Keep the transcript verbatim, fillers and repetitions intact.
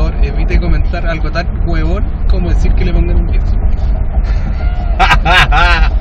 favor evite comentar algo tan huevón como decir que le pongan un diez.